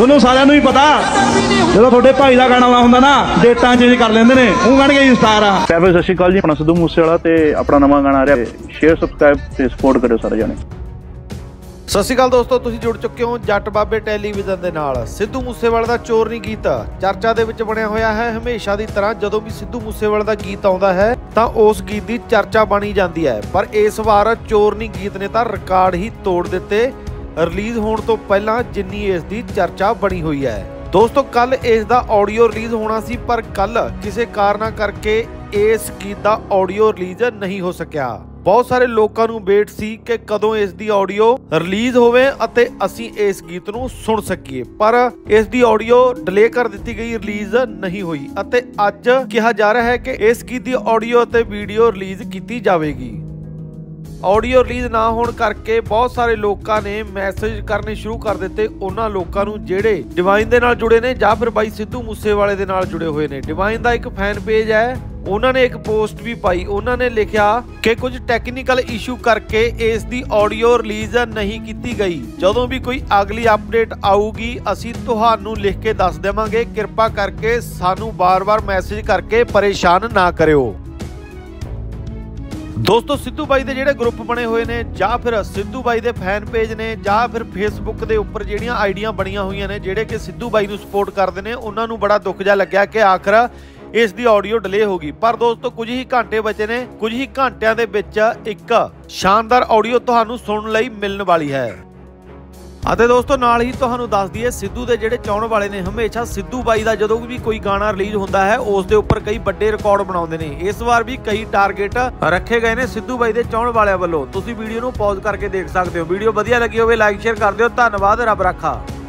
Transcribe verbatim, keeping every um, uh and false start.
ਤੁਹਾਨੂੰ ਸਾਰਿਆਂ ਨੂੰ ਹੀ ਪਤਾ ਜਦੋਂ ਤੁਹਾਡੇ ਭਾਈ ਦਾ ਗਾਣਾ ਆਉਂਦਾ ਹੁੰਦਾ ਨਾ ਡੇਟਾਂ ਚੇਂਜ ਕਰ ਲੈਂਦੇ ਨੇ ਉਹ ਕਹਿਣਗੇ ਜੀ ਸਟਾਰ ਆ। ਸਤਿ ਸ਼੍ਰੀ ਅਕਾਲ ਜੀ, ਆਪਣਾ ਸਿੱਧੂ ਮੂਸੇਵਾਲਾ ਤੇ ਆਪਣਾ ਨਵਾਂ ਗਾਣਾ ਆ ਰਿਹਾ, ਸ਼ੇਅਰ ਸਬਸਕ੍ਰਾਈਬ ਤੇ ਸਪੋਰਟ ਕਰਿਓ ਸਾਰੇ ਜਾਣੇ। ਸਤਿ ਸ਼੍ਰੀ ਅਕਾਲ ਦੋਸਤੋ, ਤੁਸੀਂ ਜੁੜ ਚੁੱਕੇ ਹੋ ਜੱਟ ਬਾਬੇ ਟੈਲੀਵਿਜ਼ਨ ਦੇ ਨਾਲ। ਸਿੱਧੂ ਮੂਸੇਵਾਲੇ ਦਾ ਚੋਰਨੀ ਗੀਤ ਚਰਚਾ ਦੇ ਵਿੱਚ ਬਣਿਆ ਹੋਇਆ ਹੈ। ਹਮੇਸ਼ਾ ਦੀ ਤਰ੍ਹਾਂ ਜਦੋਂ ਵੀ ਸਿੱਧੂ ਮੂਸੇਵਾਲੇ ਦਾ ਗੀਤ ਆਉਂਦਾ ਹੈ ਤਾਂ ਉਸ ਗੀਤ ਦੀ ਚਰਚਾ ਬਣੀ ਜਾਂਦੀ ਹੈ, ਪਰ ਇਸ ਵਾਰ ਚੋਰਨੀ ਗੀਤ ਨੇ ਤਾਂ ਰਿਕਾਰਡ ਹੀ ਤੋੜ ਦਿੱਤੇ ਰਿਲੀਜ਼ ਹੋਣ ਤੋਂ ਪਹਿਲਾਂ ਜਿੰਨੀ ਇਸ ਦੀ ਚਰਚਾ ਬਣੀ ਹੋਈ ਹੈ। ਦੋਸਤੋ ਕੱਲ ਇਸ ਦਾ ਆਡੀਓ ਰਿਲੀਜ਼ ਹੋਣਾ ਸੀ, ਪਰ ਕੱਲ ਕਿਸੇ ਕਾਰਨਾਂ ਕਰਕੇ ਇਸ ਗੀਤ ਦਾ ਆਡੀਓ ਰਿਲੀਜ਼ ਨਹੀਂ ਹੋ ਸਕਿਆ। ਬਹੁਤ ਸਾਰੇ ਲੋਕਾਂ ਨੂੰ ਵੇਟ ਸੀ ਕਿ ਕਦੋਂ ਇਸ ਦੀ ਆਡੀਓ ਰਿਲੀਜ਼ ਹੋਵੇ ਅਤੇ ਅਸੀਂ ਇਸ ਗੀਤ ਨੂੰ ਸੁਣ ਸਕੀਏ, ਪਰ ਇਸ ਦੀ ਆਡੀਓ ਡਿਲੇ ਕਰ ਦਿੱਤੀ ਗਈ, ਰਿਲੀਜ਼ ਨਹੀਂ ਹੋਈ ਅਤੇ ਅੱਜ ਕਿਹਾ ਜਾ ਰਿਹਾ ਹੈ ਕਿ ਇਸ ਗੀਤ ਦੀ ਆਡੀਓ ਅਤੇ ਵੀਡੀਓ ਰਿਲੀਜ਼ ਕੀਤੀ ਜਾਵੇਗੀ। ਆਡੀਓ ਰਿਲੀਜ਼ ਨਾ ਹੋਣ ਕਰਕੇ ਬਹੁਤ ਸਾਰੇ ਲੋਕਾਂ ਨੇ ਮੈਸੇਜ ਕਰਨੇ ਸ਼ੁਰੂ ਕਰ ਦਿੱਤੇ ਉਹਨਾਂ ਲੋਕਾਂ ਨੂੰ ਜਿਹੜੇ ਡਿਵਾਈਨ ਦੇ ਨਾਲ ਜੁੜੇ ਨੇ ਜਾਂ ਫਿਰ ਬਾਈ ਸਿੱਧੂ ਮੂਸੇਵਾਲੇ ਦੇ ਨਾਲ ਜੁੜੇ ਹੋਏ ਨੇ। ਡਿਵਾਈਨ ਦਾ ਇੱਕ ਫੈਨ ਪੇਜ ਹੈ, ਉਹਨਾਂ ਨੇ ਇੱਕ ਪੋਸਟ ਵੀ ਪਾਈ, ਉਹਨਾਂ ਨੇ ਲਿਖਿਆ ਕਿ ਕੁਝ ਟੈਕਨੀਕਲ ਇਸ਼ੂ ਕਰਕੇ ਇਸ ਦੀ ਆਡੀਓ ਰਿਲੀਜ਼ ਨਹੀਂ ਕੀਤੀ ਗਈ। ਜਦੋਂ ਵੀ ਕੋਈ ਅਗਲੀ ਅਪਡੇਟ ਆਊਗੀ ਅਸੀਂ ਤੁਹਾਨੂੰ ਲਿਖ ਕੇ ਦੱਸ ਦੇਵਾਂਗੇ, ਕਿਰਪਾ ਕਰਕੇ ਸਾਨੂੰ ਬਾਰ-ਬਾਰ ਮੈਸੇਜ ਕਰਕੇ ਪਰੇਸ਼ਾਨ ਨਾ ਕਰਿਓ। ਦੋਸਤੋ ਸਿੱਧੂ ਬਾਈ ਦੇ ਜਿਹੜੇ ਗਰੁੱਪ ਬਣੇ ਹੋਏ ਨੇ ਜਾਂ ਫਿਰ ਸਿੱਧੂ ਬਾਈ ਦੇ ਫੈਨ ਪੇਜ ਨੇ ਜਾਂ ਫਿਰ ਫੇਸਬੁੱਕ ਦੇ ਉੱਪਰ ਜਿਹੜੀਆਂ ਆਈਡੀਆਂ ਬਣੀਆਂ ਹੋਈਆਂ ਨੇ ਜਿਹੜੇ ਕਿ ਸਿੱਧੂ ਬਾਈ ਨੂੰ ਸਪੋਰਟ ਕਰਦੇ ਨੇ, ਉਹਨਾਂ ਨੂੰ ਬੜਾ ਦੁੱਖ ਜਿਹਾ ਲੱਗਿਆ ਕਿ ਆਖਰ ਇਸ ਦੀ ਆਡੀਓ ਡਿਲੇ ਹੋ ਗਈ। ਪਰ ਦੋਸਤੋ ਕੁਝ ਹੀ ਘੰਟੇ ਬਚੇ ਨੇ, ਕੁਝ ਹੀ ਘੰਟਿਆਂ ਦੇ ਵਿੱਚ ਇੱਕ ਸ਼ਾਨਦਾਰ ਆਡੀਓ ਤੁਹਾਨੂੰ ਸੁਣਨ ਲਈ ਮਿਲਣ ਵਾਲੀ ਹੈ। ਅਤੇ ਦੋਸਤੋ ਨਾਲ ਹੀ ਤੁਹਾਨੂੰ ਦੱਸ ਦਈਏ, ਸਿੱਧੂ ਦੇ ਜਿਹੜੇ ਚਾਹਣ ਵਾਲੇ ਨੇ ਹਮੇਸ਼ਾ ਸਿੱਧੂ ਬਾਈ ਦਾ ਜਦੋਂ ਵੀ ਕੋਈ ਗਾਣਾ ਰਿਲੀਜ਼ ਹੁੰਦਾ ਹੈ ਉਸ ਦੇ ਉੱਪਰ ਕਈ ਵੱਡੇ ਰਿਕਾਰਡ ਬਣਾਉਂਦੇ ਨੇ। ਇਸ ਵਾਰ ਵੀ ਕਈ ਟਾਰਗੇਟ ਰੱਖੇ ਗਏ ਨੇ ਸਿੱਧੂ ਬਾਈ ਦੇ ਚਾਹਣ ਵਾਲਿਆਂ ਵੱਲੋਂ। ਤੁਸੀਂ ਵੀਡੀਓ ਨੂੰ ਪੌਜ਼ ਕਰਕੇ ਦੇਖ ਸਕਦੇ ਹੋ। ਵੀਡੀਓ ਵਧੀਆ ਲੱਗੀ ਹੋਵੇ ਲਾਈਕ ਸ਼ੇਅਰ ਕਰ ਦਿਓ। ਧੰਨਵਾਦ, ਰੱਬ ਰਾਖਾ।